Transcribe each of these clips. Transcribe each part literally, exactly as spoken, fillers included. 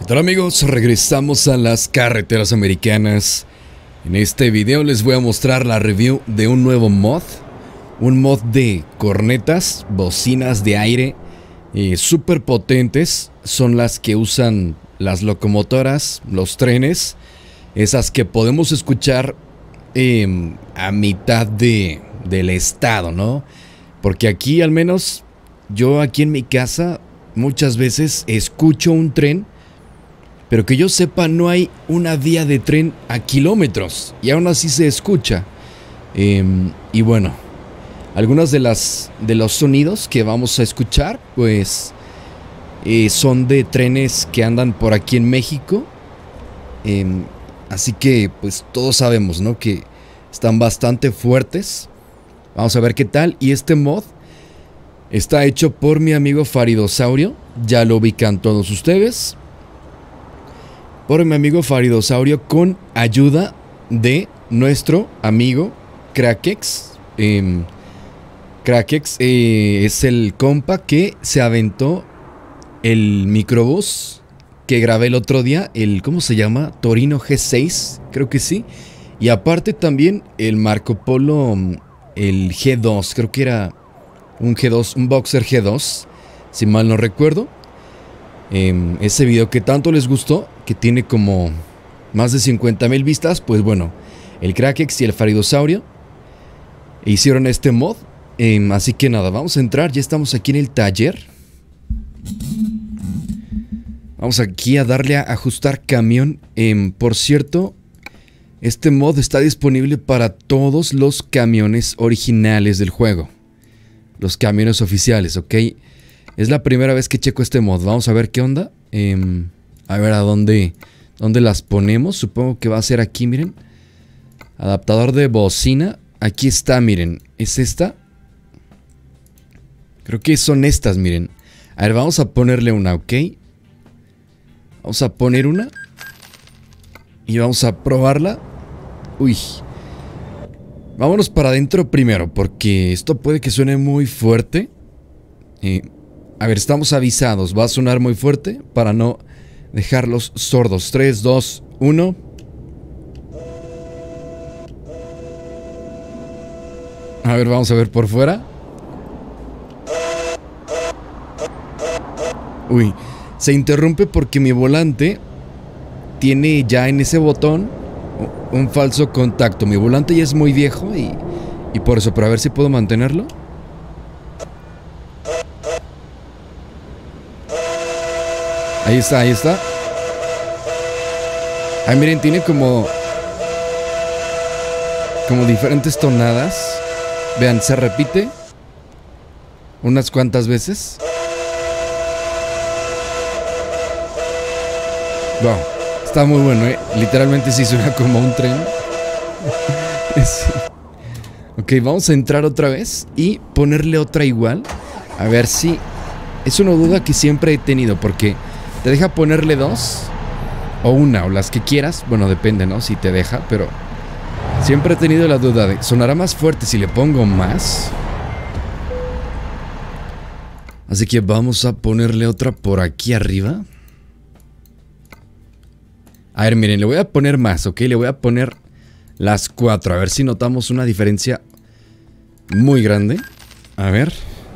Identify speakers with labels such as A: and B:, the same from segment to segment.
A: tal amigos? Regresamos a las carreteras americanas. En este video les voy a mostrar la review de un nuevo mod. Un mod de cornetas, bocinas de aire eh, súper potentes. Son las que usan las locomotoras, los trenes. Esas que podemos escuchar eh, a mitad de, del estado, ¿no? Porque aquí al menos, yo aquí en mi casa muchas veces escucho un tren, pero que yo sepa no hay una vía de tren a kilómetros y aún así se escucha. Eh, y bueno, algunas de las de los sonidos que vamos a escuchar pues eh, son de trenes que andan por aquí en México. Eh, así que pues todos sabemos, ¿no?, que están bastante fuertes. Vamos a ver qué tal. Y este mod está hecho por mi amigo Faridosaurio. Ya lo ubican todos ustedes. Por mi amigo Faridosaurio con ayuda de nuestro amigo Krakex. Eh, Krakex eh, es el compa que se aventó el microbús que grabé el otro día. El, ¿cómo se llama? Torino G seis, creo que sí. Y aparte también el Marco Polo, el G dos, creo que era un G dos, un Boxer G dos, si mal no recuerdo. Eh, ese video que tanto les gustó, que tiene como más de cincuenta mil vistas, pues bueno, el Krakex y el Faridosaurio hicieron este mod. Eh, así que nada, vamos a entrar, ya estamos aquí en el taller. Vamos aquí a darle a ajustar camión. Eh, por cierto, este mod está disponible para todos los camiones originales del juego. Los camiones oficiales, ¿ok? Es la primera vez que checo este mod. Vamos a ver qué onda. Eh, a ver a dónde, dónde las ponemos. Supongo que va a ser aquí, miren. Adaptador de bocina. Aquí está, miren. ¿Es esta? Creo que son estas, miren. A ver, vamos a ponerle una, ¿ok? Vamos a poner una. Y vamos a probarla. Uy. Vámonos para adentro primero, porque esto puede que suene muy fuerte. Eh, a ver, estamos avisados. Va a sonar muy fuerte para no dejarlos sordos. tres, dos, uno. A ver, vamos a ver por fuera. Uy, se interrumpe porque mi volante tiene ya en ese botón un falso contacto. Mi volante ya es muy viejo y, y por eso, pero a ver si puedo mantenerlo. Ahí está, ahí está. Ay, miren, tiene como Como diferentes tonadas. Vean, se repite unas cuantas veces. Wow, está muy bueno, ¿eh? Literalmente sí suena como un tren. Sí. Ok, vamos a entrar otra vez y ponerle otra igual. A ver si... Es una duda que siempre he tenido, porque te deja ponerle dos o una, o las que quieras. Bueno, depende, ¿no? Si te deja, pero siempre he tenido la duda de... ¿Sonará más fuerte si le pongo más? Así que vamos a ponerle otra por aquí arriba. A ver, miren, le voy a poner más, ¿ok? Le voy a poner las cuatro. A ver si notamos una diferencia muy grande. A ver.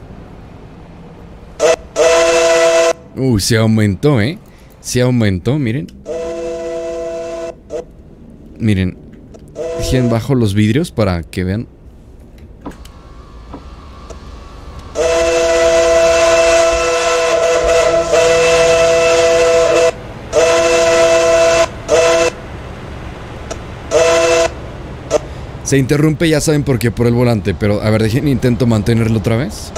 A: Uy, se aumentó, ¿eh? Se aumentó, miren. Miren. Dejen bajo los vidrios para que vean. Se interrumpe, ya saben por qué, por el volante. Pero, a ver, dejen, intento mantenerlo otra vez.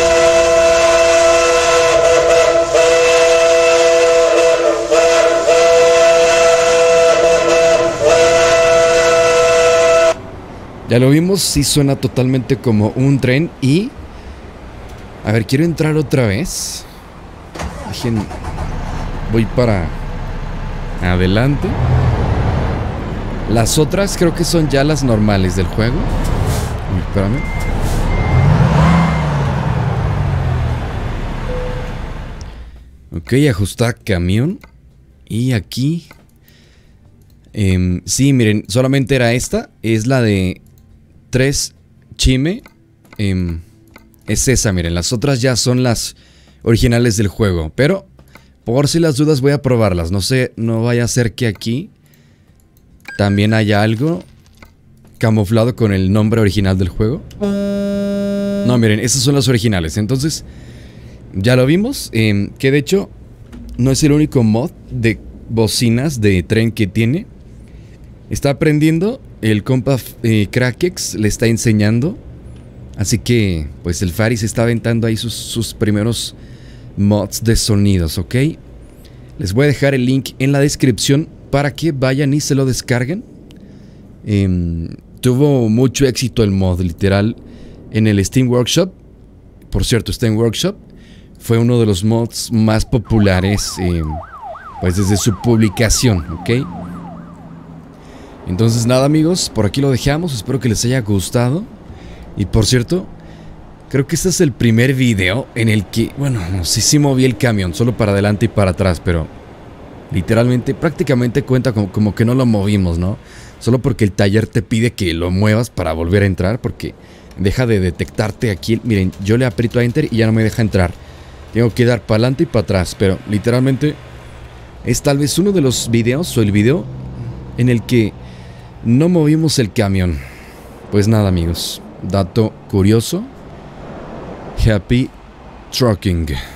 A: Ya lo vimos, sí suena totalmente como un tren. Y... A ver, quiero entrar otra vez. Dejen... Voy para... adelante. Las otras creo que son ya las normales del juego. Uy, espérame. Ok, ajustar camión. Y aquí... Eh, sí, miren, solamente era esta. Es la de tres Chime. Eh, es esa, miren. Las otras ya son las originales del juego. Pero, por si las dudas, voy a probarlas. No sé, no vaya a ser que aquí también haya algo camuflado con el nombre original del juego. No, miren, esas son las originales. Entonces, ya lo vimos. Eh, que de hecho, no es el único mod de bocinas de tren que tiene. Está aprendiendo, el compa eh, Krakex le está enseñando. Así que, pues el Fari se está aventando ahí sus, sus primeros mods de sonidos, ¿ok? Les voy a dejar el link en la descripción para que vayan y se lo descarguen. Eh, tuvo mucho éxito el mod, literal, en el Steam Workshop. Por cierto, Steam Workshop fue uno de los mods más populares, eh, pues desde su publicación, ¿ok? Entonces nada, amigos, por aquí lo dejamos. Espero que les haya gustado. Y por cierto, creo que este es el primer video en el que, bueno, no sé si moví el camión solo para adelante y para atrás, pero literalmente, prácticamente cuenta como, como que no lo movimos, ¿no? Solo porque el taller te pide que lo muevas para volver a entrar, porque deja de detectarte aquí. Miren, yo le aprieto a Enter y ya no me deja entrar. Tengo que dar para adelante y para atrás, pero literalmente es tal vez uno de los videos o el video en el que no movimos el camión. Pues nada, amigos, dato curioso. Happy trucking.